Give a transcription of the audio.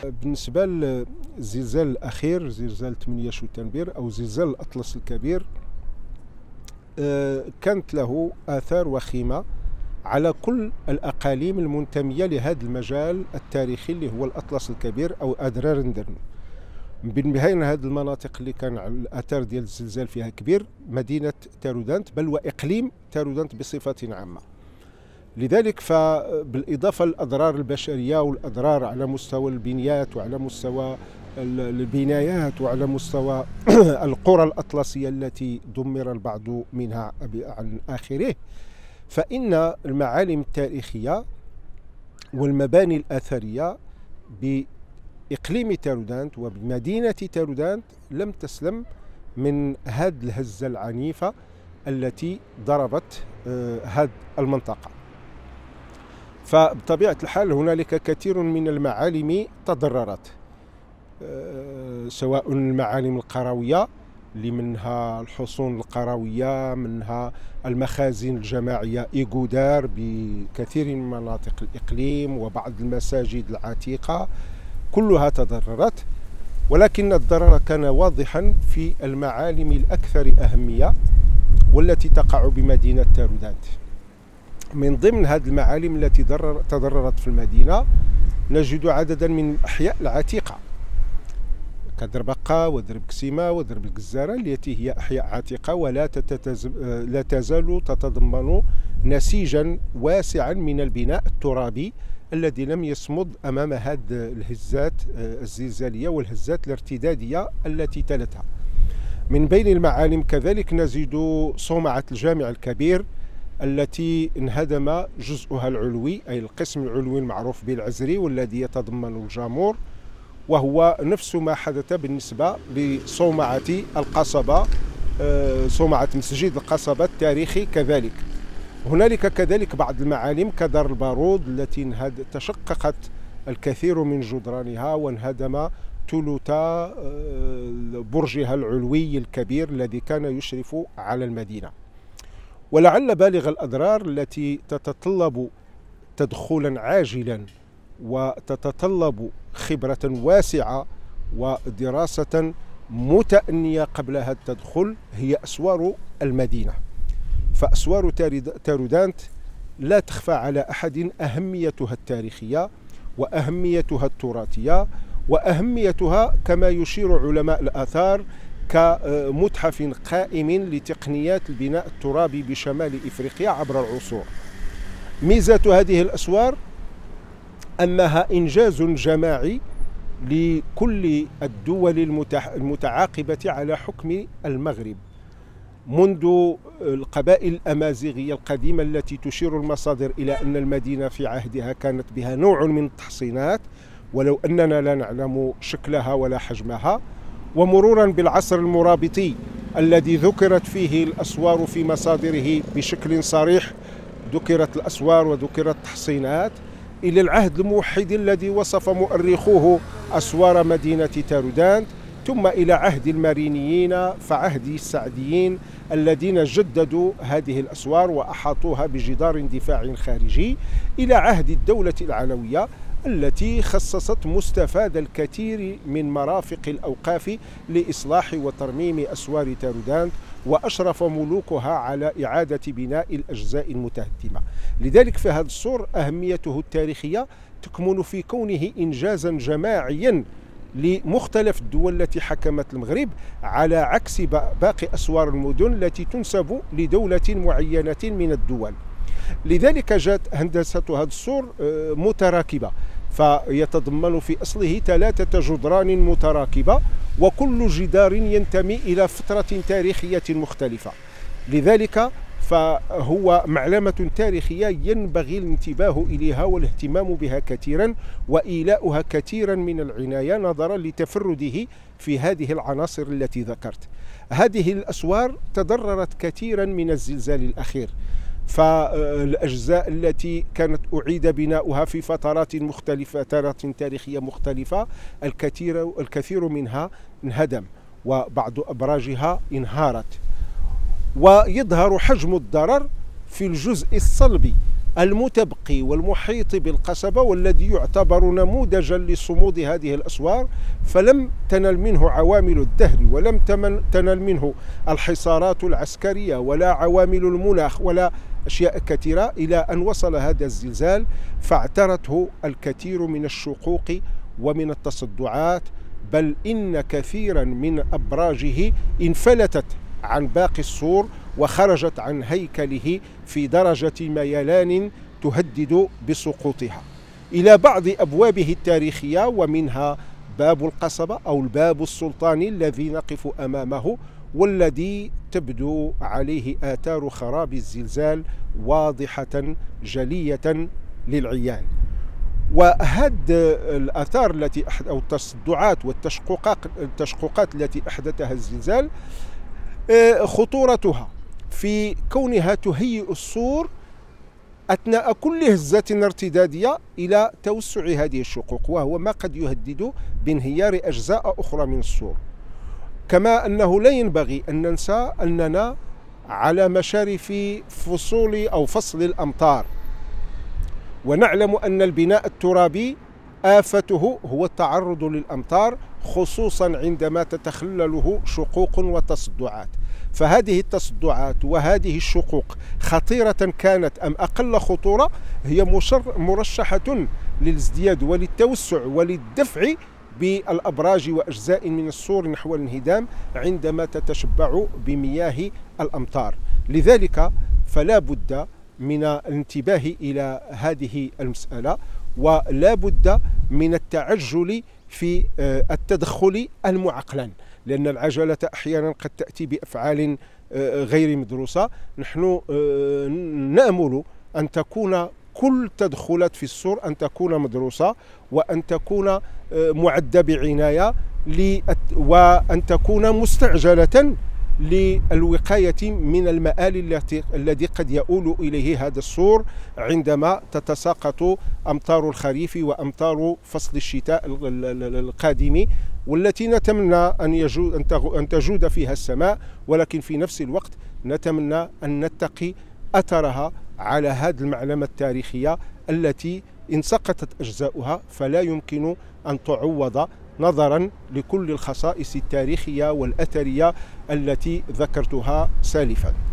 بالنسبة للزلزال الأخير، زلزال 8 شتنبر أو زلزال الأطلس الكبير، كانت له آثار وخيمة على كل الأقاليم المنتمية لهذا المجال التاريخي اللي هو الأطلس الكبير أو أدرار ندرن. من بين هذه المناطق اللي كان الآثار ديال الزلزال فيها كبير مدينة تارودانت، بل وإقليم تارودانت بصفة عامة. لذلك فبالإضافة للأضرار البشرية والأضرار على مستوى البنيات وعلى مستوى البنايات وعلى مستوى القرى الأطلسية التي دمر البعض منها عن آخره، فإن المعالم التاريخية والمباني الأثرية بإقليم تارودانت وبمدينة تارودانت لم تسلم من هذه الهزة العنيفة التي ضربت هذه المنطقة. فبطبيعة الحال هنالك كثير من المعالم تضررت، سواء المعالم القروية اللي منها الحصون القروية، منها المخازن الجماعية إيغودار بكثير من مناطق الإقليم وبعض المساجد العتيقة، كلها تضررت. ولكن الضرر كان واضحا في المعالم الأكثر أهمية والتي تقع بمدينة تارودانت. من ضمن هذه المعالم التي تضررت في المدينة نجد عددا من الأحياء العتيقة كدربقة ودرب كسيمة ودرب الجزارة، التي هي أحياء عتيقة ولا لا تزال تتضمن نسيجا واسعا من البناء الترابي الذي لم يصمد أمام هذه الهزات الزلزالية والهزات الارتدادية التي تلتها. من بين المعالم كذلك نجد صومعة الجامع الكبير التي انهدم جزءها العلوي، أي القسم العلوي المعروف بالعزري والذي يتضمن الجامور، وهو نفس ما حدث بالنسبة لصومعة القصبة، صومعة مسجد القصبة التاريخي كذلك. هنالك كذلك بعض المعالم كدار البارود التي تشققت الكثير من جدرانها وانهدم ثلث برجها العلوي الكبير الذي كان يشرف على المدينة. ولعل بالغ الأضرار التي تتطلب تدخلا عاجلا وتتطلب خبرة واسعة ودراسة متأنية قبل هذا التدخل هي أسوار المدينة. فأسوار تارودانت لا تخفى على أحد أهميتها التاريخية وأهميتها التراثية وأهميتها كما يشير علماء الآثار كمتحف قائم لتقنيات البناء الترابي بشمال إفريقيا عبر العصور. ميزة هذه الأسوار أنها إنجاز جماعي لكل الدول المتعاقبة على حكم المغرب، منذ القبائل الأمازيغية القديمة التي تشير المصادر إلى أن المدينة في عهدها كانت بها نوع من التحصينات ولو أننا لا نعلم شكلها ولا حجمها، ومرورا بالعصر المرابطي الذي ذكرت فيه الأسوار في مصادره بشكل صريح، ذكرت الأسوار وذكرت التحصينات، إلى العهد الموحد الذي وصف مؤرخوه أسوار مدينة تارودانت، ثم إلى عهد المارينيين فعهد السعديين الذين جددوا هذه الأسوار وأحاطوها بجدار دفاع خارجي، إلى عهد الدولة العلوية التي خصصت مستفاد الكثير من مرافق الأوقاف لإصلاح وترميم أسوار تارودانت، وأشرف ملوكها على إعادة بناء الأجزاء المتهدمة. لذلك فهذا السور أهميته التاريخية تكمن في كونه إنجازا جماعيا لمختلف الدول التي حكمت المغرب، على عكس باقي أسوار المدن التي تنسب لدولة معينة من الدول. لذلك جاءت هندسة هذا السور متراكبة، فيتضمن في أصله 3 جدران متراكبة، وكل جدار ينتمي إلى فترة تاريخية مختلفة. لذلك فهو معلمة تاريخية ينبغي الانتباه إليها والاهتمام بها كثيرا وإيلاؤها كثيرا من العناية نظرا لتفرده في هذه العناصر التي ذكرت. هذه الأسوار تضررت كثيرا من الزلزال الأخير، فالأجزاء التي كانت أعيد بناؤها في فترات مختلفة، فترات تاريخية مختلفة، الكثير منها انهدم وبعض أبراجها انهارت. ويظهر حجم الضرر في الجزء الصلبي المتبقي والمحيط بالقصبة، والذي يعتبر نموذجا لصمود هذه الأسوار، فلم تنل منه عوامل الدهر، ولم تنل منه الحصارات العسكرية، ولا عوامل المناخ، ولا أشياء كثيرة، إلى أن وصل هذا الزلزال فاعترته الكثير من الشقوق ومن التصدعات، بل إن كثيرا من أبراجه انفلتت عن باقي السور وخرجت عن هيكله في درجة ميلان تهدد بسقوطها إلى بعض أبوابه التاريخية، ومنها باب القصبة أو الباب السلطاني الذي نقف أمامه، والذي تبدو عليه آثار خراب الزلزال واضحة جلية للعيان. وهذه الآثار التي أو التصدعات والتشققات التي أحدثها الزلزال خطورتها في كونها تهيئ السور أثناء كل هزة ارتدادية إلى توسع هذه الشقوق، وهو ما قد يهدد بانهيار أجزاء أخرى من السور. كما أنه لا ينبغي أن ننسى أننا على مشارف فصل الأمطار، ونعلم أن البناء الترابي آفته هو التعرض للأمطار، خصوصا عندما تتخلله شقوق وتصدعات. فهذه التصدعات وهذه الشقوق خطيرة كانت أم أقل خطورة، هي مرشحة للازدياد وللتوسع وللدفع بالأبراج وأجزاء من السور نحو الانهدام عندما تتشبع بمياه الأمطار. لذلك فلا بد من الانتباه إلى هذه المسألة، ولا بد من التعجل في التدخل المعقلا، لأن العجلة أحيانا قد تأتي بأفعال غير مدروسة. نحن نأمل أن تكون كل التدخلات في السور أن تكون مدروسة، وأن تكون معدة بعناية، وأن تكون مستعجلة للوقاية من المآل الذي قد يؤول إليه هذا السور عندما تتساقط أمطار الخريف وأمطار فصل الشتاء القادم، والتي نتمنى أن تجود فيها السماء، ولكن في نفس الوقت نتمنى أن نتقي أثرها على هذه المعلمة التاريخية التي إن سقطت أجزاؤها فلا يمكن أن تعوض، نظرا لكل الخصائص التاريخية والأثرية التي ذكرتها سالفا.